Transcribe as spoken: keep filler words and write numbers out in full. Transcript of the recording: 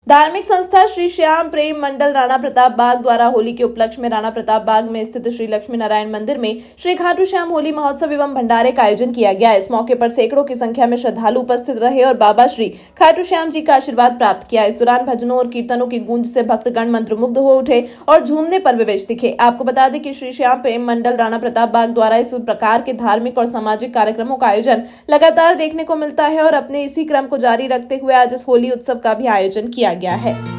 धार्मिक संस्था श्री श्याम प्रेम मंडल राणा प्रताप बाग द्वारा होली के उपलक्ष्य में राणा प्रताप बाग में स्थित श्री लक्ष्मी नारायण मंदिर में श्री खाटू श्याम होली महोत्सव एवं भंडारे का आयोजन किया गया। इस मौके पर सैकड़ों की संख्या में श्रद्धालु उपस्थित रहे और बाबा श्री खाटू श्याम जी का आशीर्वाद प्राप्त किया। इस दौरान भजनों और कीर्तनों की गूंज से भक्तगण मंत्रमुग्ध हो उठे और झूमने पर विवश दिखे। आपको बता दें कि श्री श्याम प्रेम मंडल राणा प्रताप बाग द्वारा इस प्रकार के धार्मिक और सामाजिक कार्यक्रमों का आयोजन लगातार देखने को मिलता है और अपने इसी क्रम को जारी रखते हुए आज इस होली उत्सव का भी आयोजन किया गया है।